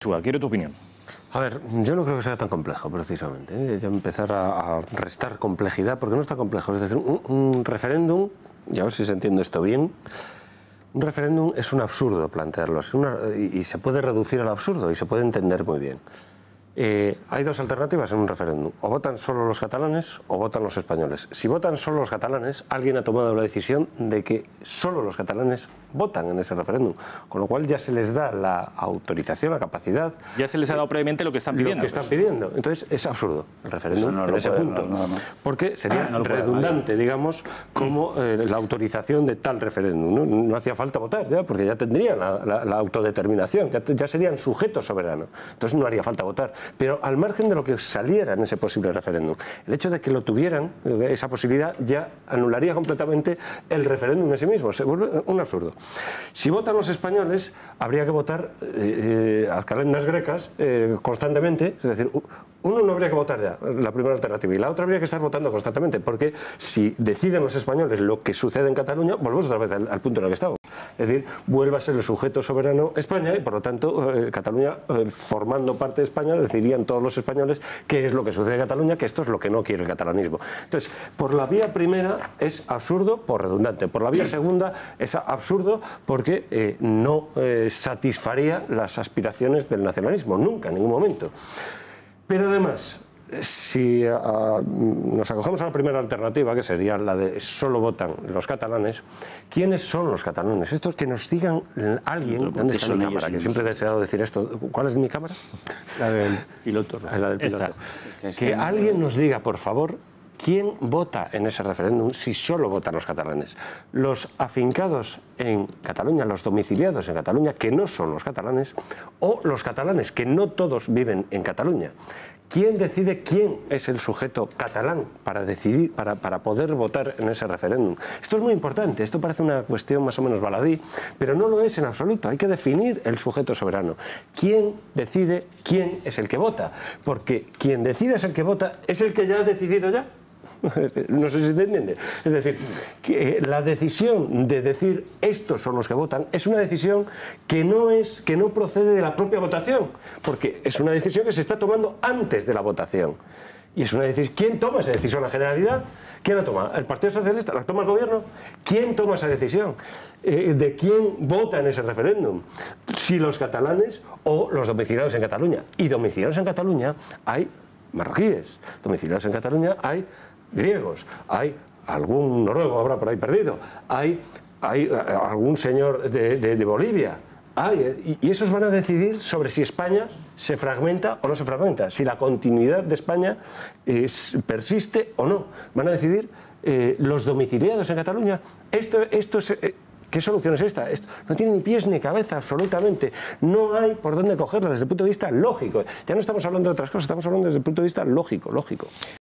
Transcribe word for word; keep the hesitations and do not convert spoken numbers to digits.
Chua, quiero tu opinión. A ver, yo no creo que sea tan complejo, precisamente, ¿eh? Ya empezar a, a restar complejidad, porque no está complejo. Es decir, un, un referéndum, y a ver si se entiende esto bien, un referéndum es un absurdo plantearlo, es una, y, y se puede reducir al absurdo, y se puede entender muy bien. Eh, hay dos alternativas en un referéndum. O votan solo los catalanes o votan los españoles. Si votan solo los catalanes, alguien ha tomado la decisión de que solo los catalanes votan en ese referéndum. Con lo cual ya se les da la autorización, la capacidad. Ya se les ha dado previamente lo que están pidiendo. Lo que están pidiendo. Entonces es absurdo el referéndum no en ese puede, punto. no, no, no. Porque sería no redundante, digamos, como eh, la autorización de tal referéndum. ¿no? No hacía falta votar ya, porque ya tendrían la, la, la autodeterminación, ya, ya serían sujetos soberanos. Entonces no haría falta votar. Pero al margen de lo que saliera en ese posible referéndum, el hecho de que lo tuvieran, esa posibilidad, ya anularía completamente el referéndum en sí mismo. Se vuelve un absurdo. Si votan los españoles, habría que votar eh, a calendas grecas eh, constantemente, es decir, uno no habría que votar ya, la primera alternativa, y la otra habría que estar votando constantemente, porque si deciden los españoles lo que sucede en Cataluña, volvemos otra vez al, al punto en el que estamos. Es decir, vuelve a ser el sujeto soberano España y, por lo tanto, eh, Cataluña, eh, formando parte de España, decidirían todos los españoles qué es lo que sucede en Cataluña, que esto es lo que no quiere el catalanismo. Entonces, por la vía primera es absurdo por redundante, por la vía segunda es absurdo porque eh, no eh, satisfaría las aspiraciones del nacionalismo, nunca, en ningún momento. Pero además, si uh, nos acogemos a la primera alternativa, que sería la de solo votan los catalanes, ¿quiénes son los catalanes? Esto es que nos digan alguien. ¿Dónde está mi cámara? Que siempre he deseado decir esto. ¿Cuál es mi cámara? La del piloto. La del piloto. Que, es que, que alguien nos diga, por favor, ¿quién vota en ese referéndum si solo votan los catalanes? Los afincados en Cataluña, los domiciliados en Cataluña, que no son los catalanes, o los catalanes, que no todos viven en Cataluña. ¿Quién decide quién es el sujeto catalán para decidir, para, para poder votar en ese referéndum? Esto es muy importante, esto parece una cuestión más o menos baladí, pero no lo es en absoluto. Hay que definir el sujeto soberano. ¿Quién decide quién es el que vota? Porque quien decide es el que vota, es el que ya ha decidido ya. No sé si se entiende. Es decir, que la decisión de decir estos son los que votan es una decisión que no, es, que no procede de la propia votación, porque es una decisión que se está tomando antes de la votación. Y es una decisión. ¿Quién toma esa decisión? ¿La Generalidad? ¿Quién la toma? ¿El Partido Socialista? ¿La toma el Gobierno? ¿Quién toma esa decisión? Eh, ¿De quién vota en ese referéndum? Si los catalanes o los domiciliados en Cataluña. Y domiciliados en Cataluña hay marroquíes. Domiciliados en Cataluña hay griegos, hay algún noruego habrá por ahí perdido, hay, hay algún señor de, de, de Bolivia, hay, y, y esos van a decidir sobre si España se fragmenta o no se fragmenta, si la continuidad de España eh, persiste o no. Van a decidir eh, los domiciliados en Cataluña. Esto, esto es... Eh, ¿Qué solución es esta? Esto no tiene ni pies ni cabeza, absolutamente. No hay por dónde cogerla desde el punto de vista lógico. Ya no estamos hablando de otras cosas, estamos hablando desde el punto de vista lógico, lógico.